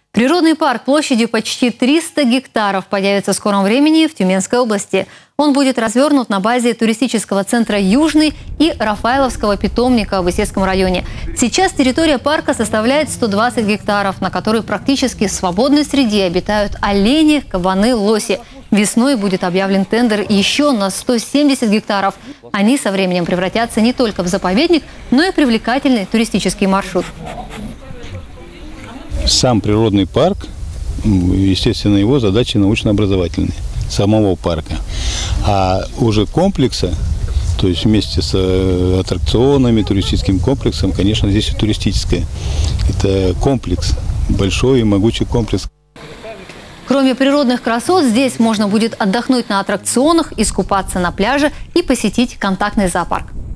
Природный парк площадью почти 300 гектаров появится в скором времени в Тюменской области. Он будет развернут на базе туристического центра «Южный» и Рафаэловского питомника в Исетском районе. Сейчас территория парка составляет 120 гектаров, на которой практически в свободной среде обитают олени, кабаны, лоси. Весной будет объявлен тендер еще на 170 гектаров. Они со временем превратятся не только в заповедник, но и привлекательный туристический маршрут. Сам природный парк, естественно, его задачи научно-образовательные, самого парка. А уже комплекса, то есть вместе с аттракционами, туристическим комплексом, конечно, здесь и туристическое. Это комплекс, большой и могучий комплекс. Кроме природных красот, здесь можно будет отдохнуть на аттракционах, искупаться на пляже и посетить контактный зоопарк.